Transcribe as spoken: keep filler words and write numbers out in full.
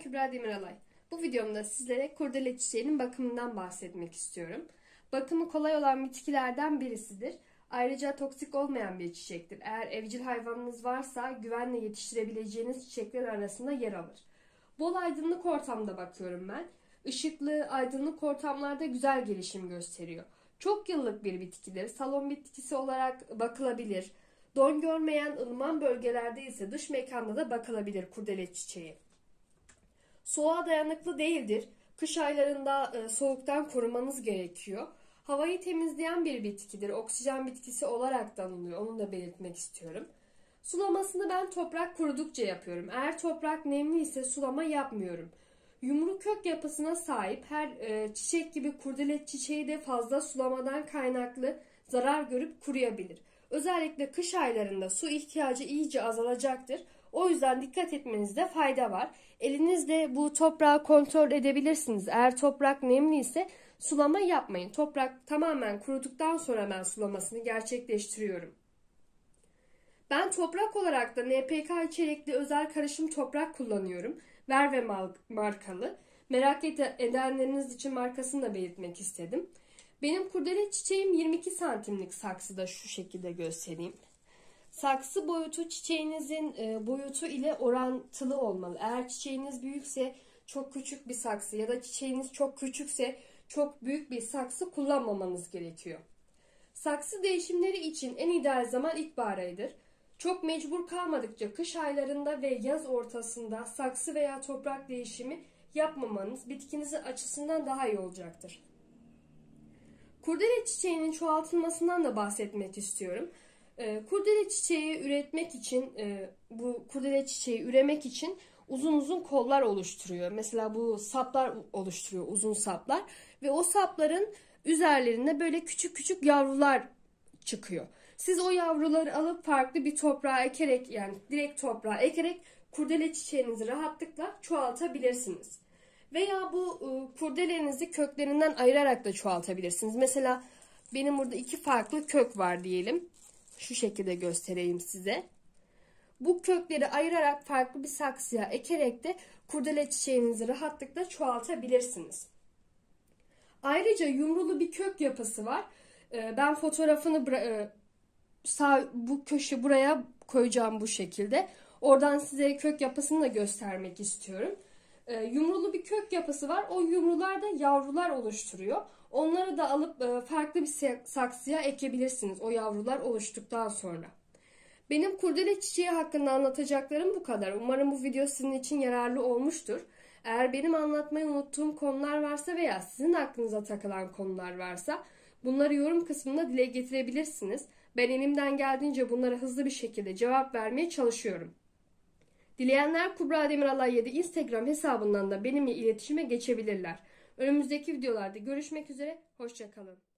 Kübra Demiralay. Bu videomda sizlere kurdele çiçeğinin bakımından bahsetmek istiyorum. Bakımı kolay olan bitkilerden birisidir. Ayrıca toksik olmayan bir çiçektir. Eğer evcil hayvanınız varsa güvenle yetiştirebileceğiniz çiçekler arasında yer alır. Bol aydınlık ortamda bakıyorum ben. Işıklı, aydınlık ortamlarda güzel gelişim gösteriyor. Çok yıllık bir bitkidir. Salon bitkisi olarak bakılabilir. Don görmeyen ılıman bölgelerde ise dış mekanda da bakılabilir kurdele çiçeği. Soğuğa dayanıklı değildir. Kış aylarında e, soğuktan korumanız gerekiyor. Havayı temizleyen bir bitkidir. Oksijen bitkisi olarak da anılıyor. Onu da belirtmek istiyorum. Sulamasını ben toprak kurudukça yapıyorum. Eğer toprak nemli ise sulama yapmıyorum. Yumru kök yapısına sahip her e, çiçek gibi kurdele çiçeği de fazla sulamadan kaynaklı zarar görüp kuruyabilir. Özellikle kış aylarında su ihtiyacı iyice azalacaktır. O yüzden dikkat etmenizde fayda var. Elinizle bu toprağı kontrol edebilirsiniz. Eğer toprak nemli ise sulama yapmayın. Toprak tamamen kuruduktan sonra ben sulamasını gerçekleştiriyorum. Ben toprak olarak da N P K içerikli özel karışım toprak kullanıyorum. Verve markalı. Merak edenleriniz için markasını da belirtmek istedim. Benim kurdele çiçeğim yirmi iki santimlik saksıda, şu şekilde göstereyim. Saksı boyutu çiçeğinizin boyutu ile orantılı olmalı. Eğer çiçeğiniz büyükse çok küçük bir saksı ya da çiçeğiniz çok küçükse çok büyük bir saksı kullanmamanız gerekiyor. Saksı değişimleri için en ideal zaman ilkbahar ayıdır. Çok mecbur kalmadıkça kış aylarında ve yaz ortasında saksı veya toprak değişimi yapmamanız bitkinizin açısından daha iyi olacaktır. Kurdele çiçeğinin çoğaltılmasından da bahsetmek istiyorum. Kurdele çiçeği üretmek için, bu kurdele çiçeği üremek için uzun uzun kollar oluşturuyor. Mesela bu saplar oluşturuyor, uzun saplar ve o sapların üzerlerinde böyle küçük küçük yavrular çıkıyor. Siz o yavruları alıp farklı bir toprağa ekerek, yani direkt toprağa ekerek kurdele çiçeğinizi rahatlıkla çoğaltabilirsiniz. Veya bu kurdelenizi köklerinden ayırarak da çoğaltabilirsiniz. Mesela benim burada iki farklı kök var diyelim. Şu şekilde göstereyim size. Bu kökleri ayırarak farklı bir saksıya ekerek de kurdele çiçeğinizi rahatlıkla çoğaltabilirsiniz. Ayrıca yumrulu bir kök yapısı var. Ben fotoğrafını sağ bu köşe buraya koyacağım bu şekilde. Oradan size kök yapısını da göstermek istiyorum. Yumrulu bir kök yapısı var. O yumrular da yavrular oluşturuyor. Onları da alıp farklı bir saksıya ekebilirsiniz o yavrular oluştuktan sonra. Benim kurdele çiçeği hakkında anlatacaklarım bu kadar. Umarım bu video sizin için yararlı olmuştur. Eğer benim anlatmayı unuttuğum konular varsa veya sizin aklınıza takılan konular varsa bunları yorum kısmında dile getirebilirsiniz. Ben elimden geldiğince bunlara hızlı bir şekilde cevap vermeye çalışıyorum. Dileyenler Kübra Demiralay yedi Instagram hesabından da benimle iletişime geçebilirler. Önümüzdeki videolarda görüşmek üzere, hoşça kalın.